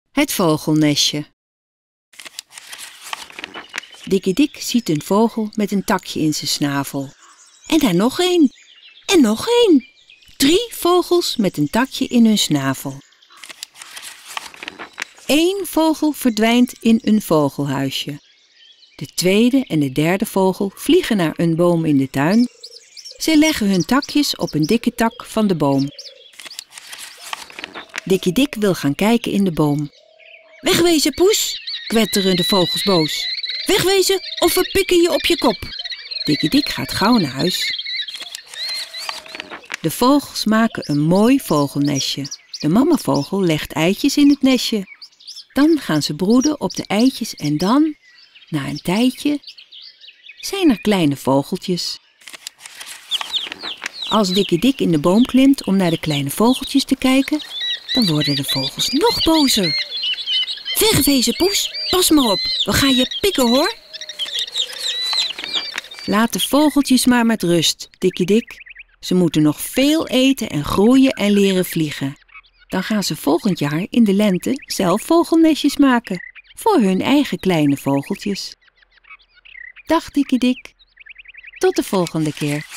Het vogelnestje. Dikkie Dik ziet een vogel met een takje in zijn snavel. En daar nog één. En nog één. 3 vogels met een takje in hun snavel. 1 vogel verdwijnt in een vogelhuisje. De tweede en de derde vogel vliegen naar een boom in de tuin. Ze leggen hun takjes op een dikke tak van de boom. Dikkie Dik wil gaan kijken in de boom. Wegwezen, poes, kwetteren de vogels boos. Wegwezen of we pikken je op je kop. Dikkie Dik gaat gauw naar huis. De vogels maken een mooi vogelnestje. De mamavogel legt eitjes in het nestje. Dan gaan ze broeden op de eitjes en dan, na een tijdje, zijn er kleine vogeltjes. Als Dikkie Dik in de boom klimt om naar de kleine vogeltjes te kijken, dan worden de vogels nog bozer. Wegwezen, poes, pas maar op, we gaan je pikken hoor. Laat de vogeltjes maar met rust, Dikkie Dik. Ze moeten nog veel eten en groeien en leren vliegen. Dan gaan ze volgend jaar in de lente zelf vogelnestjes maken voor hun eigen kleine vogeltjes. Dag Dikkie Dik, tot de volgende keer.